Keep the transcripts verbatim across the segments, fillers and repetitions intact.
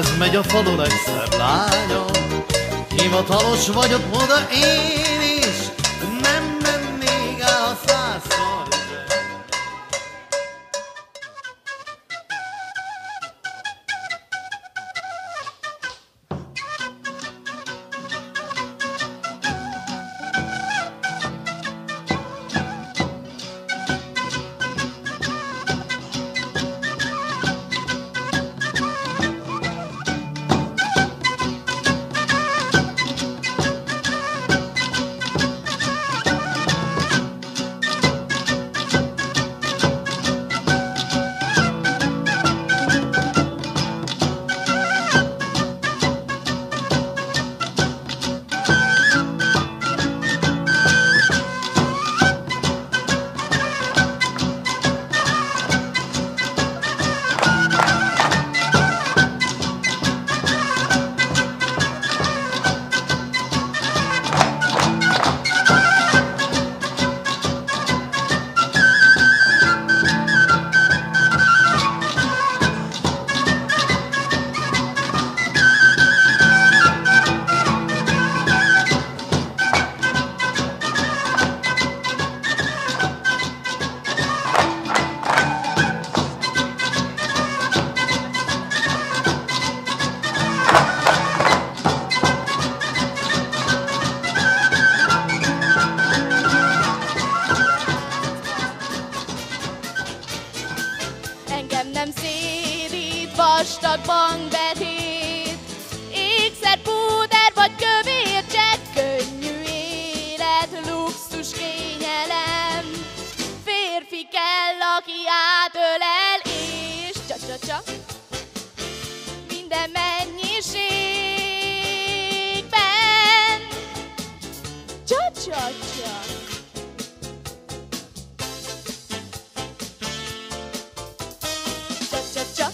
ez megy a falu legszebb lánya. Hivatalos vagyok oda én is, nem mennék el százszor se. Vastag bankbetét, ékszer, púder vagy kövér csekk, könnyű élet, luxus, kényelem. Férfi kell, aki átölel, és csa-csa-csa, minden mennyiségben. Csa-csa-csa. Csa-csa-csa.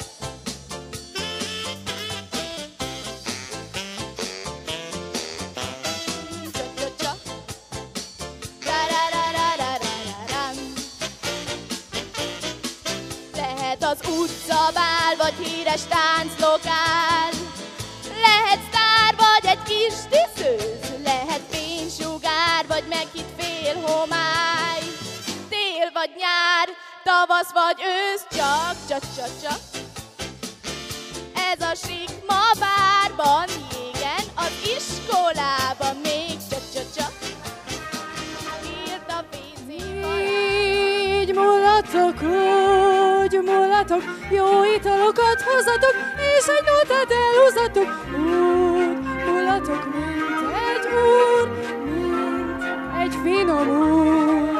Az utcabál, vagy híres tánclokál. Lehet sztár, vagy egy kis diszőz. Lehet fénysugár, vagy meghitt fél homály. Tél vagy nyár, tavasz vagy ősz, csak, csak, csak, csak. Ez a sik ma bárban, jégen, az iskolában még, csak, csak, csak. Írt a pénzében. Így mulatok, úgy mulatok, jó italokat hozatok, és egy nótát elhúzatok. Úgy mulatok, mint egy úr, mint egy finom úr.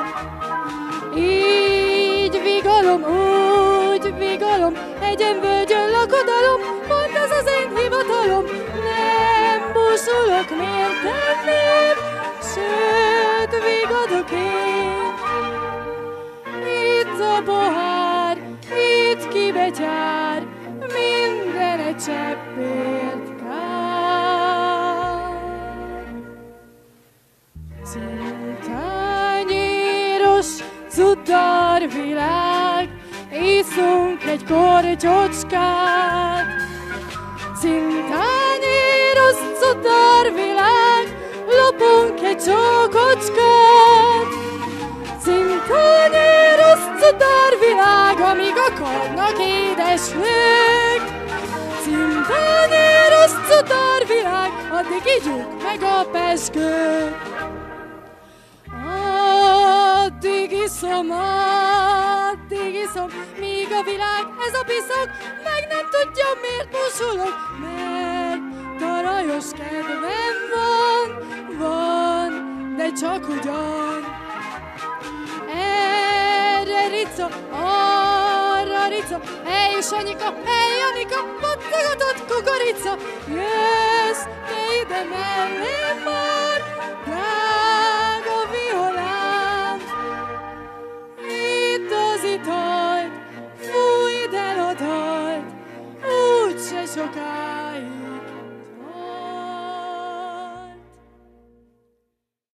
Így vigolom, úgy vigolom, egyen völgyön lakodalom, pont ez az én hivatalom. Nem búsulok, miért tenném, sőt, vigadok én. Itt a pohár, itt kibetyár, minden egy cseppért kár. Cintányéros cuddarvilág, iszunk egy kortyocskát. Cintányéros cuddarvilág, lopunk egy csókocskát. Cintányéros cuddarvilág, amíg akarnak édesnők. Cintányéros cuddarvilág, addig igyuk meg a pezsgőt. Addig iszom, addig iszom, míg a világ, ez a piszok, meg nem tudja, miért búsulok. Mert tarajos kedvem van, van, de csak ugyan. Erre rica, arra rica, hely Sanyika, hely Janika, pattagatott kukorica. Jössz te ide mellém már,